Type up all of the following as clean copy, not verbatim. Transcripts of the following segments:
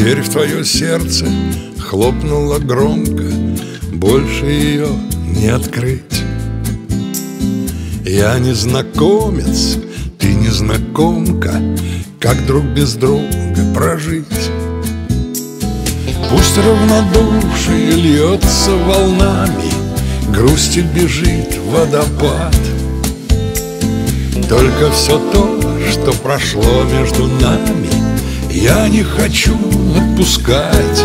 Дверь в твое сердце хлопнула громко, больше ее не открыть. Я незнакомец, ты незнакомка, как друг без друга прожить? Пусть равнодушие льется волнами, грустит, бежит водопад. Только все то, что прошло между нами, я не хочу отпускать.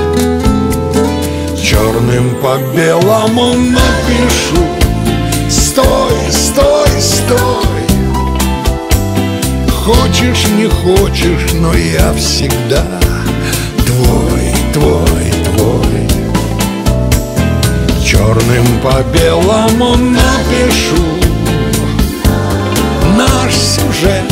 Черным по белому напишу: стой, стой, стой. Хочешь, не хочешь, но я всегда твой, твой, твой. Черным по белому напишу наш сюжет.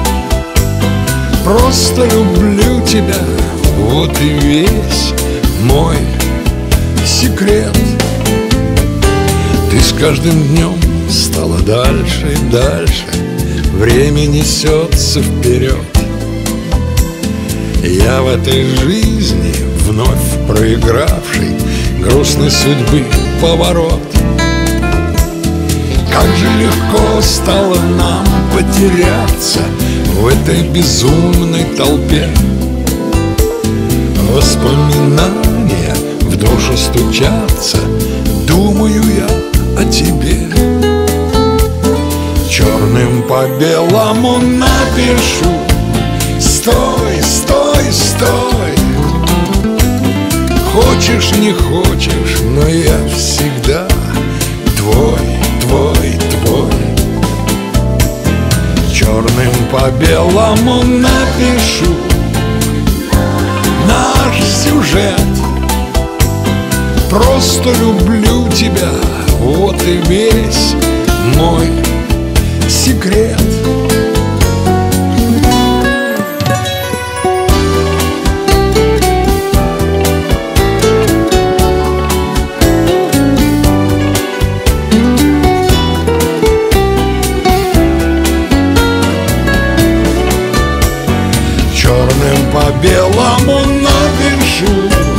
Просто люблю тебя, вот и весь мой секрет. Ты с каждым днем стала дальше и дальше, время несется вперед. Я в этой жизни вновь проигравший грустной судьбы поворот. Как же легко стало нам потеряться в этой безумной толпе. Воспоминания в душу стучатся, думаю я о тебе. Черным по белому напишу: стой, стой, стой. Хочешь, не хочешь, но я всегда твой, твой, твой. Черным по белому напишу наш сюжет. Просто люблю тебя, вот и весь мой секрет. Черным по белому напишу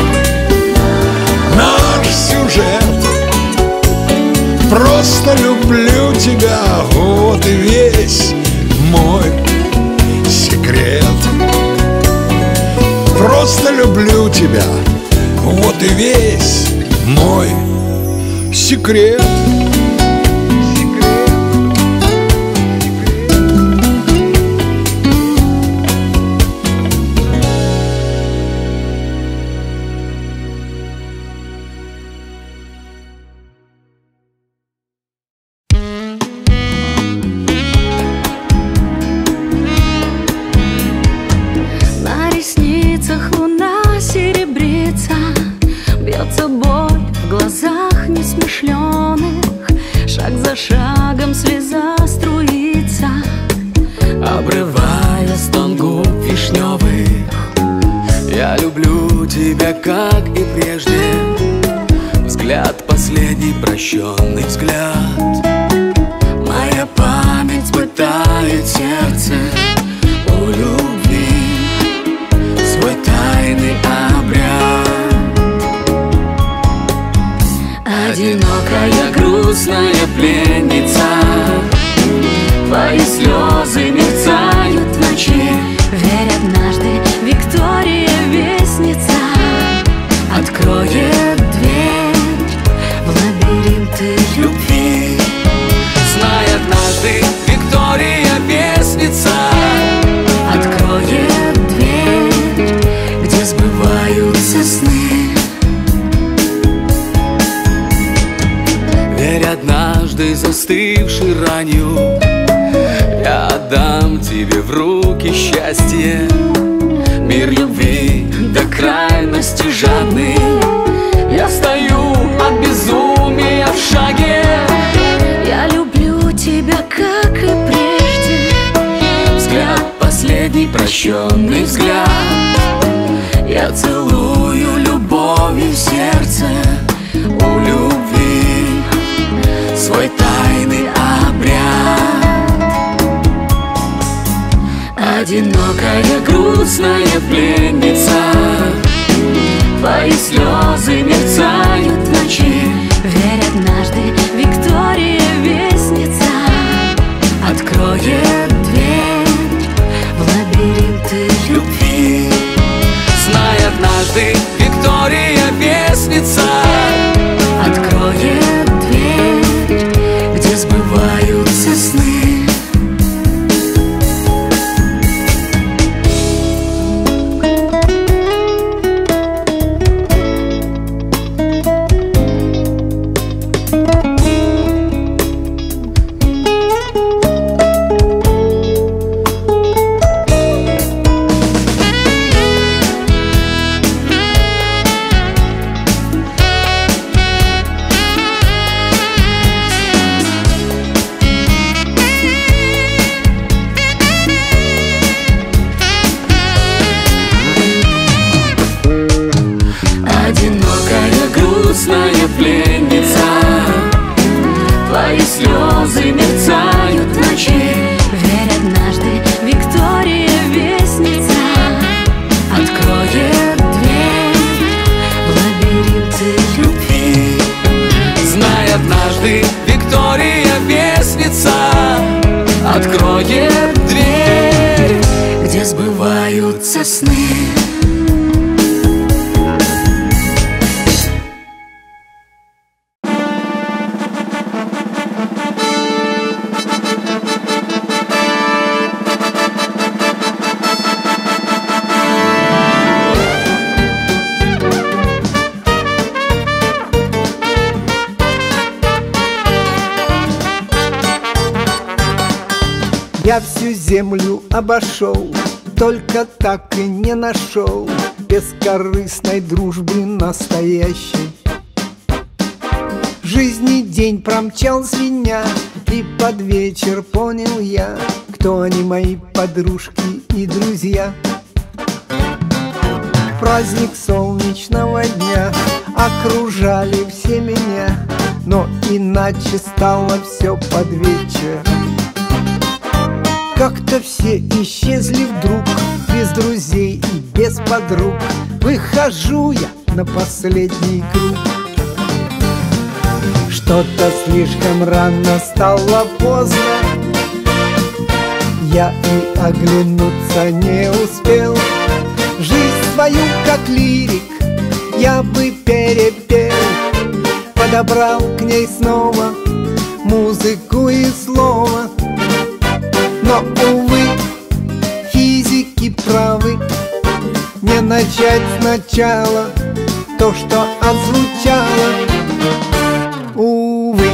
наш сюжет. Просто люблю тебя, вот и весь мой секрет. Просто люблю тебя, вот и весь мой секрет. Шагом слеза струится, обрывая стон губ вишневых. Я люблю тебя, как и прежде. Взгляд последний, прощенный взгляд. Моя память пытает сердце у любви свой тайный обряд. Одинокая, грустная пленница, твои слезы мерцают в ночи. Верь, однажды Виктория Вестница откроет дверь в лабиринты любви. Знай, однажды Виктория Вестница откроет дверь, где сбываются сны. Верь, однажды застывший ранью я отдам тебе в руки счастье. Мир любви до крайности жадный. Я стою от безумия в шаге. Я люблю тебя, как и прежде. Взгляд последний, прощенный взгляд. Я целую любовью в сердце у любви свой тайный обряд. Одинокая, грустная пленница, твои слезы мерцают в ночи. Верь, однажды Виктория Вестница откроет дверь в лабиринты любви. Знай, однажды Виктория Вестница откроет дверь, где сбываются сны. Грустная пленница, твои слезы мерцают в ночи. Верь, однажды Виктория Вестница откроет дверь в лабиринты любви. Знай, однажды Виктория Вестница откроет дверь, где сбываются сны. Я всю землю обошел, только так и не нашел бескорыстной дружбы настоящей. В жизни день промчал свинья, и под вечер понял я, кто они мои подружки и друзья. Праздник солнечного дня окружали все меня, но иначе стало все под вечер. Как-то все исчезли вдруг, без друзей и без подруг. Выхожу я на последний круг. Что-то слишком рано, стало поздно. Я и оглянуться не успел. Жизнь свою, как лирик, я бы перепел. Подобрал к ней снова музыку и слово. Но, увы, физики правы, не начать сначала то, что отзвучало. Увы.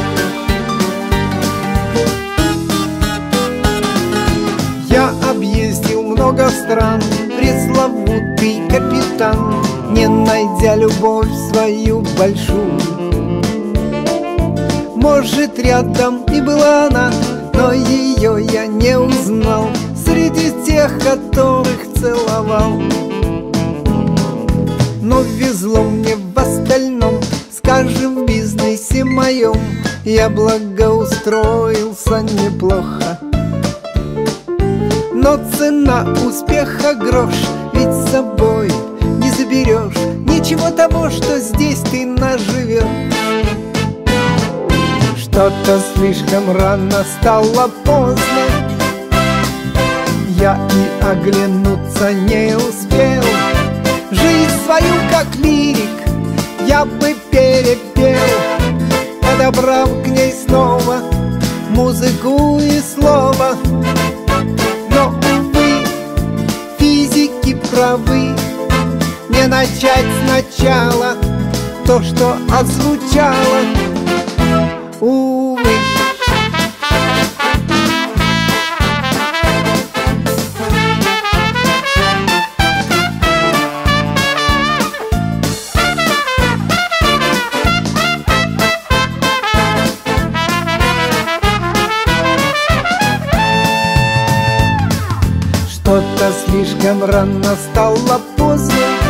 Я объездил много стран, пресловутый капитан, не найдя любовь свою большую. Может, рядом и была она, но ее я не узнал среди тех, которых целовал. Но везло мне в остальном, скажем, в бизнесе моем я благоустроился неплохо. Но цена успеха грош, ведь с собой не заберешь ничего того, что здесь ты наживешь. Что-то слишком рано, стало поздно. Я и оглянуться не успел. Жизнь свою, как лирик, я бы перепел, подобрав к ней снова музыку и слово. Но, увы, физики правы, не начать сначала то, что отзвучало. Увы. Что-то слишком рано, стало поздно.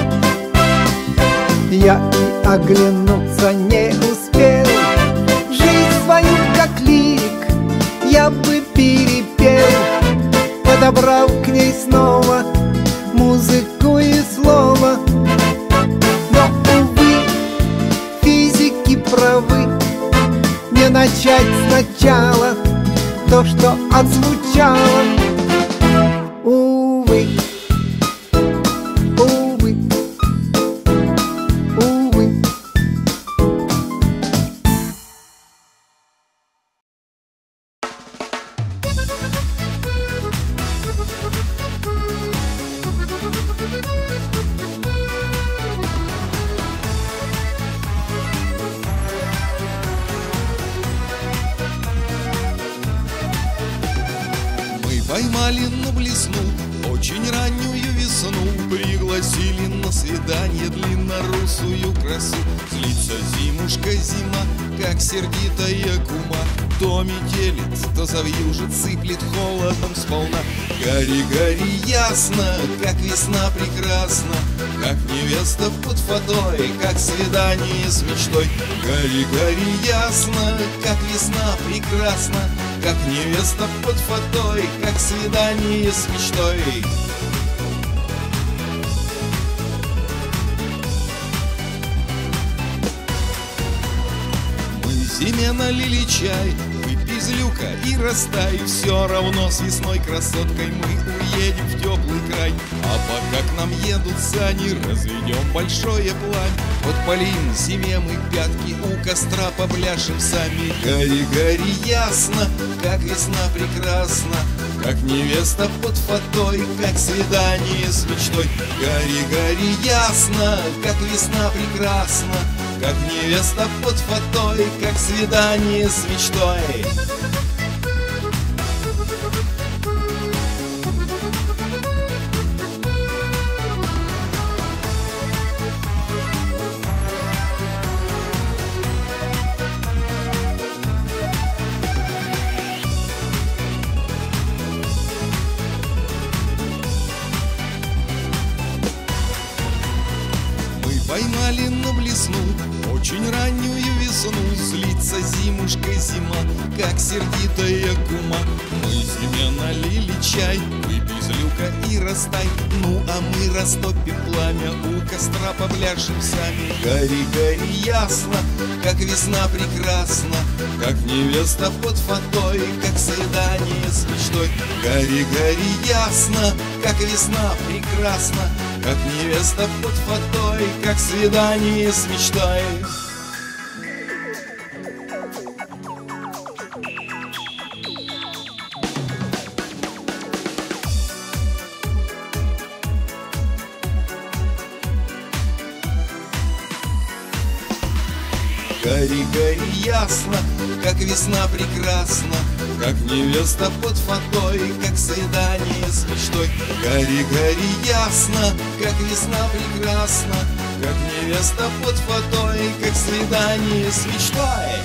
Я и оглянуться не успел. Жизнь свою, как лирик, я бы перепел, подобрав к ней снова музыку и слово. Но, сначала то, что отзвучало. Увы, увы, увы. Поймали на блесну очень раннюю весну, пригласили на свидание длиннорусую красу. Злится зимушка зима, как сердитая кума, то метелит, то завьюжит, сыплет холодом сполна. Гори, гори ясно, как весна прекрасна, как невеста под фатой, как свидание с мечтой. Гори, гори ясно, как весна прекрасна, как невеста под фатой, как свидание с мечтой. Мы зиме налили чай, выпей из люка и растай. Все равно с весной красоткой мы уедем в теплый край. А пока к нам едут сани, разведем большое пламя. Подпалим зиме мы пятки, у костра попляшем сами. Гори, гори ясно, как весна прекрасна, как невеста под фатой, как свидание с мечтой. Гори, гори ясно, как весна прекрасна, как невеста под фатой, как свидание с мечтой. Поймали на блесну очень раннюю весну, злится зимушка зима, как сердитая кума. Мы зиме налили чай, выпей из люка и растай. Ну а мы растопим пламя, у костра попляшем сами. Гори, гори ясно, как весна прекрасна, как невеста под фатой, как свидание с мечтой. Гори, гори ясно, как весна прекрасна, как невеста под фатой, как свидание с мечтой. Гори, гори ясно, как весна прекрасна, как невеста под фатой, как свидание с мечтой. Гори, гори ясно, как весна прекрасна, как невеста под фатой, как свидание с мечтой.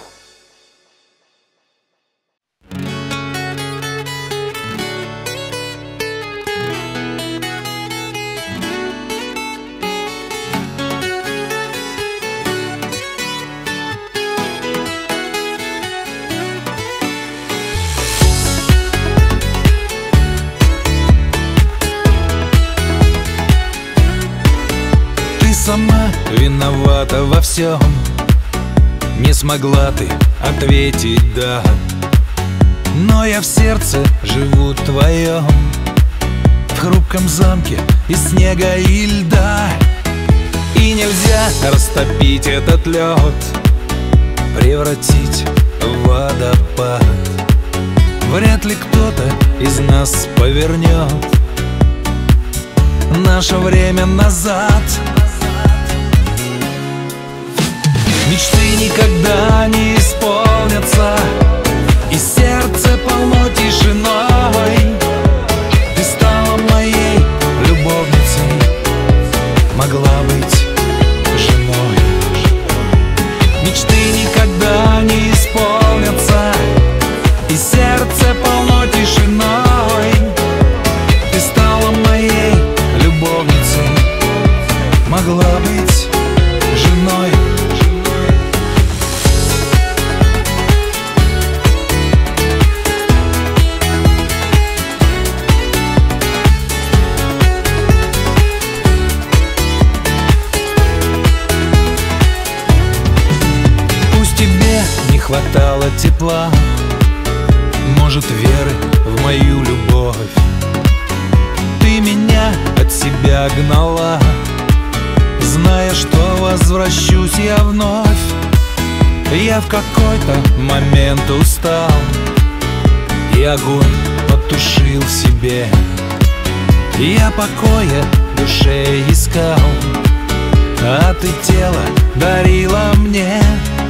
Сама виновата во всем, не смогла ты ответить «да». Но я в сердце живу твоем, в хрупком замке из снега и льда. И нельзя растопить этот лед, превратить в водопад. Вряд ли кто-то из нас повернет наше время назад. Мечты никогда не исполнятся, и сердце полно тишиной. Ты стала моей любовницей, могла быть женой. Мечты никогда не исполнятся, и сердце полно тишиной. Ты стала моей любовницей, могла быть женой. тепла, может, веры в мою любовь. Ты меня от себя гнала, зная, что возвращусь я вновь. Я в какой-то момент устал, и огонь потушил в себе. Я покоя душе искал, а ты тело дарила мне.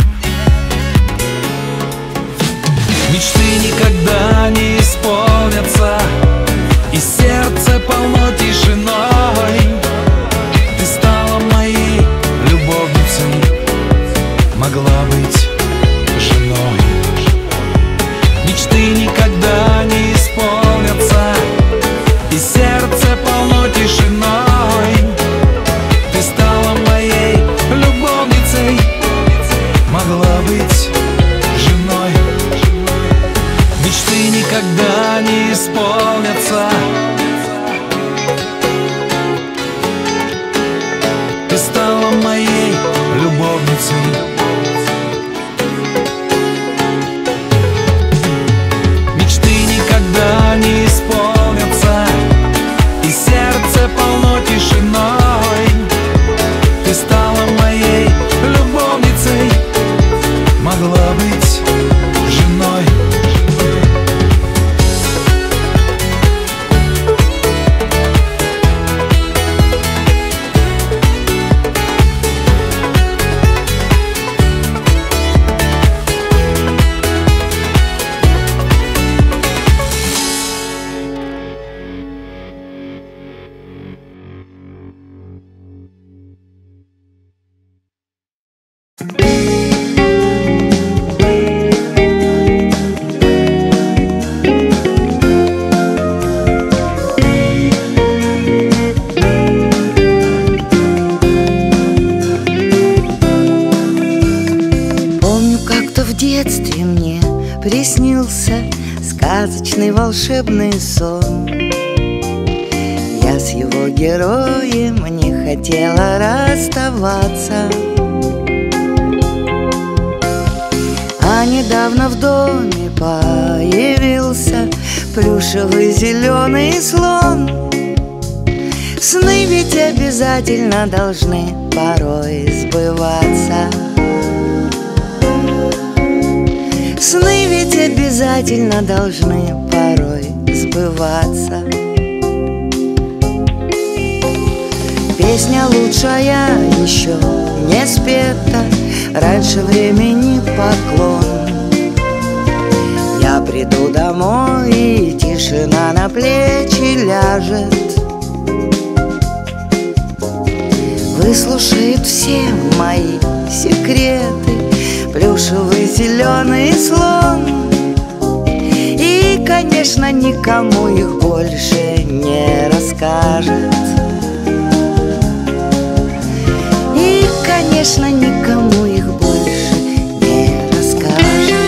Мечты никогда не исполнятся, и сердце полно тишиной. Ты стала моей любовницей, могла быть женой. Мечты никогда не исполнятся, и сердце полно тишиной. Ты стала моей любовницей, могла быть женой. Мечты никогда не исполнятся. Ты стала моей любовницей. Мечты никогда не исполнятся, и сердце полно тишиной. Ты стала моей любовницей, могла быть женой. Приснился сказочный волшебный сон. Я с его героем не хотела расставаться. А недавно в доме появился плюшевый зеленый слон. Сны ведь обязательно должны порой сбываться. Сны ведь обязательно должны порой сбываться. Песня лучшая еще не спета, раньше времени поклон. Я приду домой, и тишина на плечи ляжет. Выслушает все мои секреты плюшевый зеленый слон. И, конечно, никому их больше не расскажет. И, конечно, никому их больше не расскажет.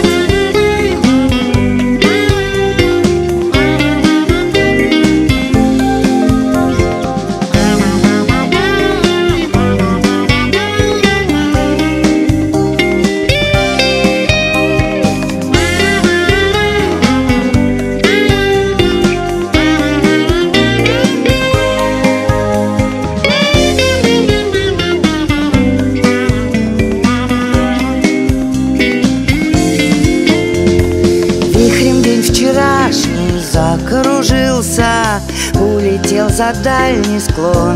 Закружился, улетел за дальний склон.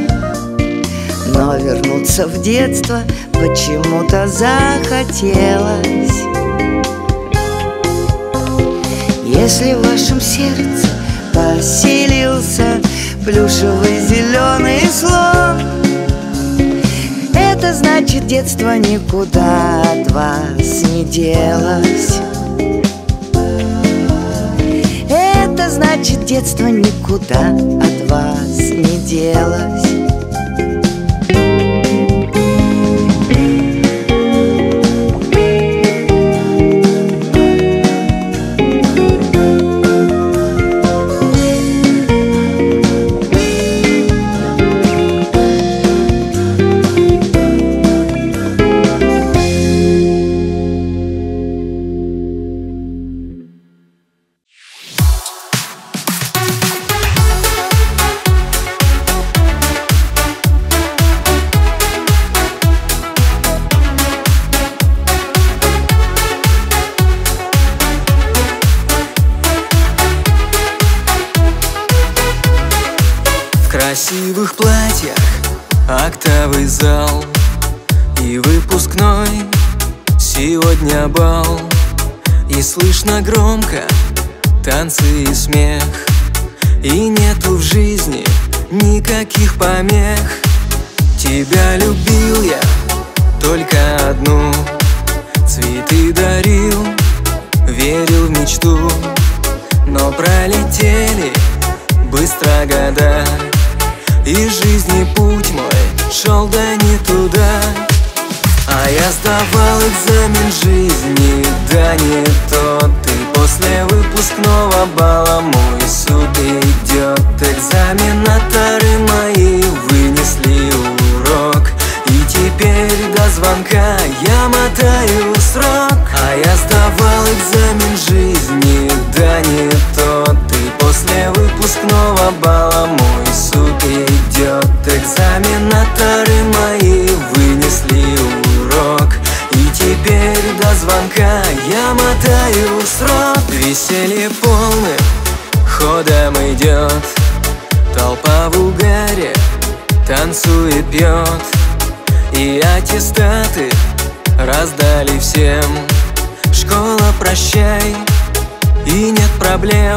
Но вернуться в детство почему-то захотелось. Если в вашем сердце поселился плюшевый зеленый слон, это значит, детство никуда от вас не делось. Это значит, детство никуда от вас не делось. красивых платьях октавый зал и выпускной сегодня бал. И слышно громко танцы и смех, и нету в жизни никаких помех. Тебя любил я только одну, цветы дарил, верил в мечту. Но пролетели быстро года, и жизни путь мой шел да не туда. А я сдавал экзамен жизни, да не тот. И после выпускного бала мой суд идет. Экзаменаторы мои вынесли урок, и теперь до звонка я мотаю срок. А я сдавал экзамен жизни, да не тот. И после выпускного бала мой суд идет. Экзаменаторы мои вынесли урок, и теперь до звонка я мотаю срок. Веселье полным ходом идет, толпа в угаре танцует, пьет. И аттестаты раздали всем. Школа, прощай, и нет проблем.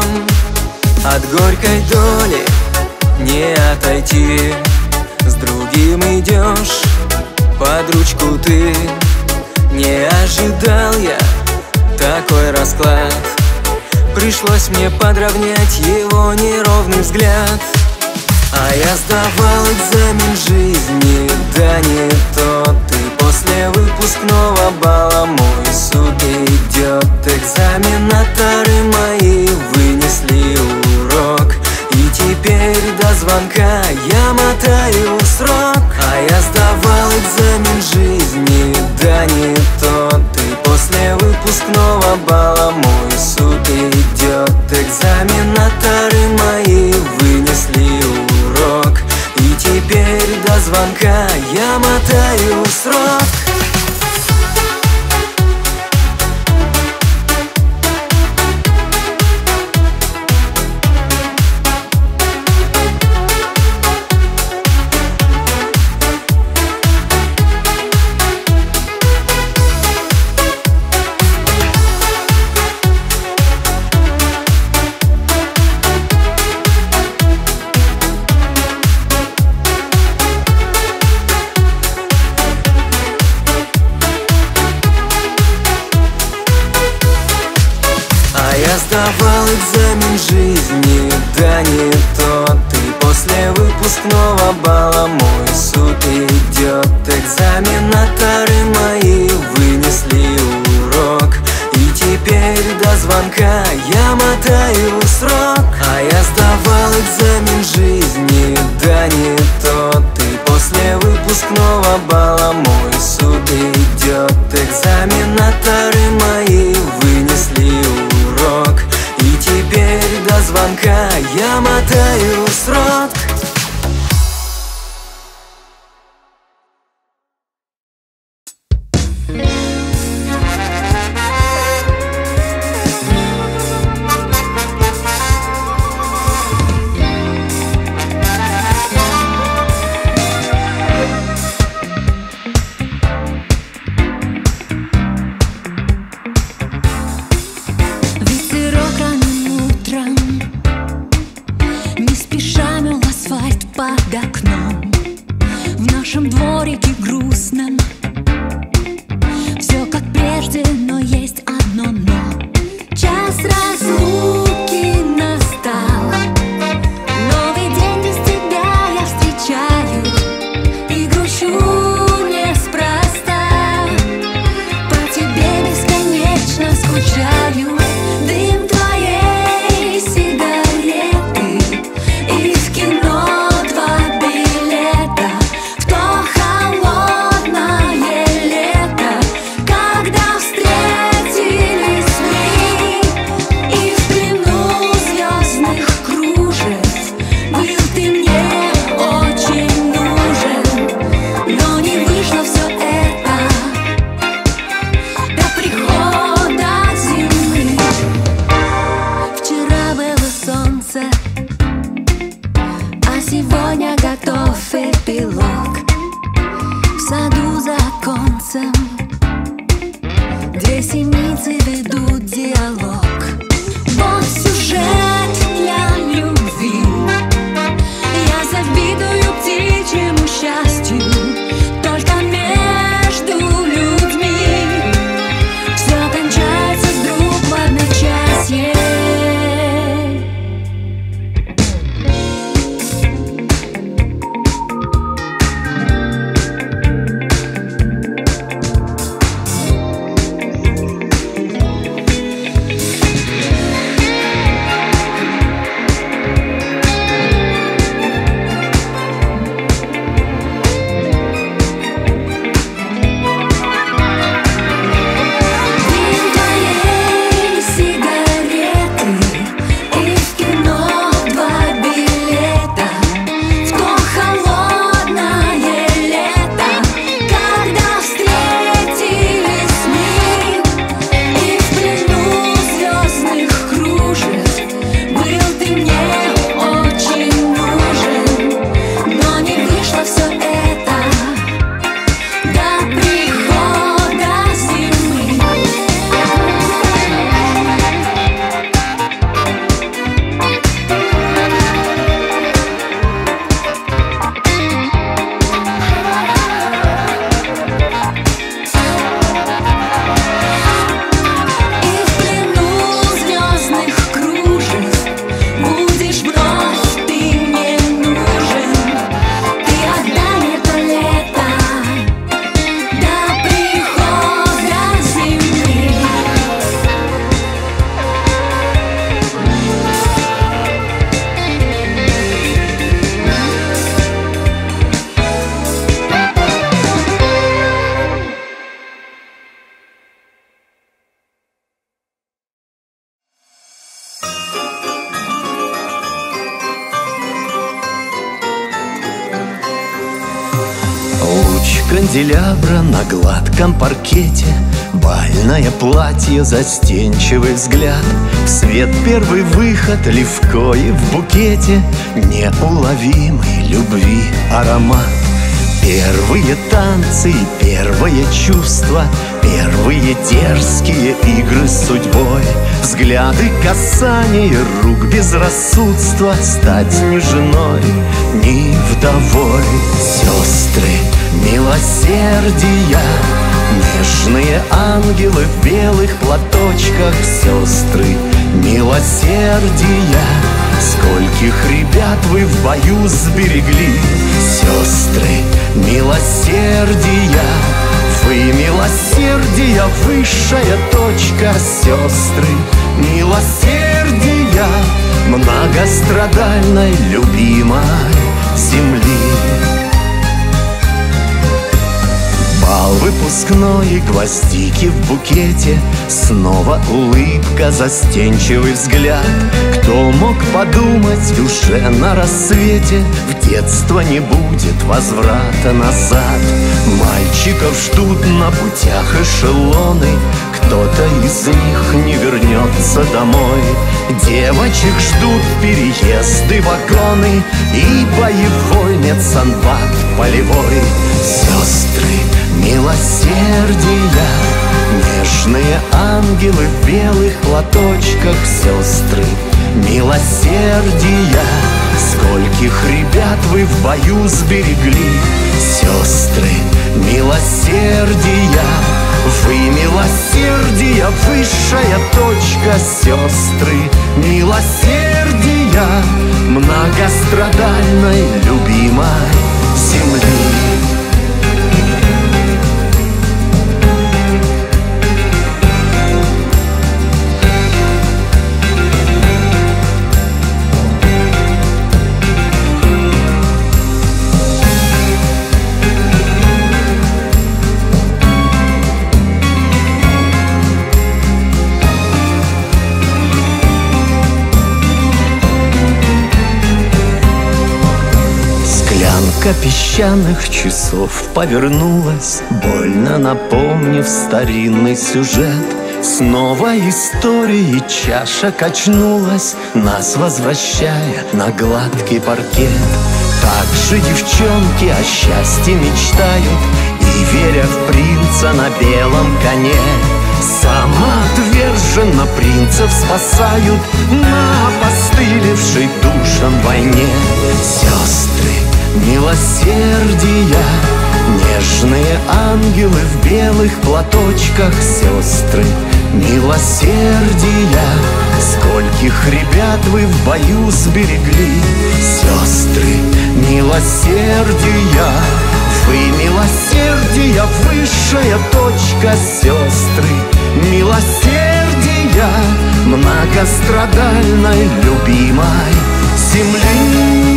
От горькой доли не отойти. С другим идешь под ручку ты. Не ожидал я такой расклад, пришлось мне подровнять его неровный взгляд. А я сдавал экзамен жизни, да не тот. И после выпускного бала мой суд идет. Экзаменаторы мои вынесли урок, и теперь до звонка я мотаю срок. А я сдавал экзамен жизни, да не тот. И после выпускного бала мой суд идет. Экзаменаторы мои вынесли урок, и теперь до звонка я мотаю срок. Сдавал экзамен жизни, да не тот. И после выпускного бала мой суд идет. Экзаменаторы мои вынесли урок, и теперь до звонка я мотаю срок. А я сдавал экзамен жизни, да не тот. И после выпускного бала мой суд идет. Экзаменаторы мои вынесли урок, и теперь до звонка я мотаю срок. Ветерок ранним утром не спеша мел канделябра на гладком паркете, бальное платье, застенчивый взгляд, в свет первый выход, легкое в букете, неуловимый любви аромат. Первые танцы и первое чувство, первые дерзкие игры с судьбой, взгляды, касания рук, безрассудство, стать ни женой, ни вдовой. Сестры милосердия, нежные ангелы в белых платочках, сестры милосердия, скольких ребят вы в бою сберегли. Сестры милосердия, вы милосердия, высшая точка. Сестры милосердия, многострадальной любимой земли. Бал выпускной и гвоздики в букете, снова улыбка, застенчивый взгляд. Кто мог подумать уже на рассвете, в детство не будет возврата назад. Мальчиков ждут на путях эшелоны, кто-то из них не вернется домой. Девочек ждут переезды, вагоны и боевой медсанбат полевой. Сестры милосердия, нежные ангелы в белых платочках, сестры милосердия, скольких ребят вы в бою сберегли. Сестры милосердия, вы милосердия, высшая точка. Сестры милосердия, многострадальной любимой земли. Стрелка песчаных часов повернулась, больно напомнив старинный сюжет. Снова истории чаша качнулась, нас возвращая на гладкий паркет. Так же девчонки о счастье мечтают и, веря в принца на белом коне, самоотверженно принцев спасают на опостылевшей душам войне. Сестры милосердия, нежные ангелы в белых платочках, сестры милосердия, скольких ребят вы в бою сберегли. Сестры милосердия, вы милосердия, высшая точка. Сестры милосердия, многострадальной любимой земли.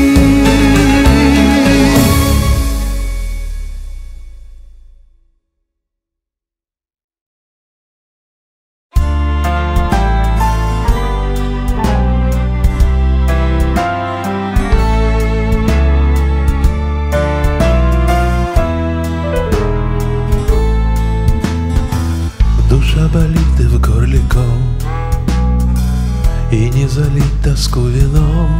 Болит и в горле ком, и не залить тоску вином.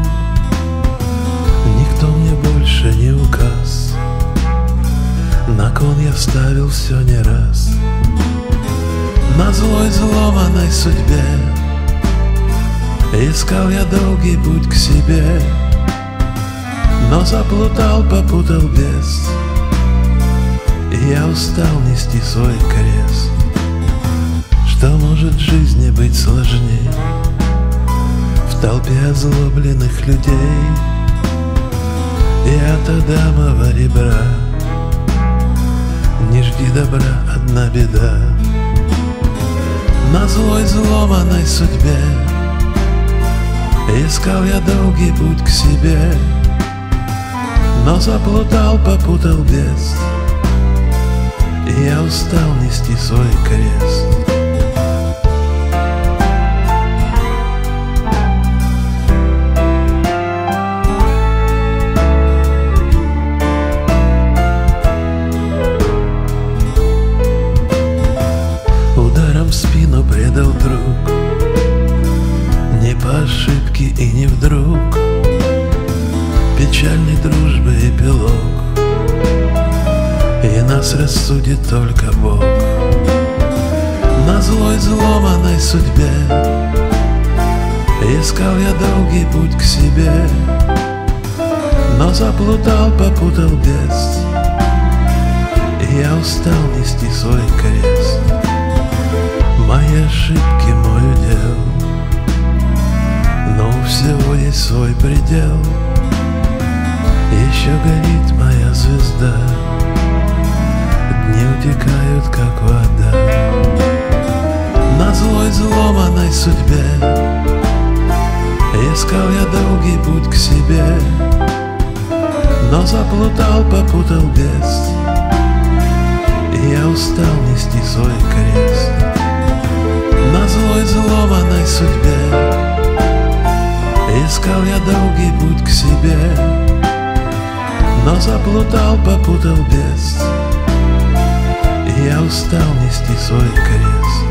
Никто мне больше не указ, на кон я ставил все не раз. На злой изломанной судьбе искал я долгий путь к себе, но заплутал, попутал бес, и я устал нести свой крест. Что может в жизни быть сложней в толпе озлобленных людей? И от Адамова ребра не жди добра, одна беда. На злой изломанной судьбе искал я долгий путь к себе, но заплутал, попутал бес, и я устал нести свой крест. ошибки и не вдруг печальной дружбы эпилог, и нас рассудит только Бог. На злой изломанной судьбе искал я долгий путь к себе, но заплутал, попутал без, и я устал нести свой крест. Мои ошибки, мой удел, но у всего есть свой предел. Еще горит моя звезда, дни утекают, как вода. На злой изломанной судьбе искал я долгий путь к себе, но заплутал, попутал без, и я устал нести свой крест. На злой изломанной судьбе искал я долгий путь к себе, но заплутал, попутал без, и я устал нести свой крест.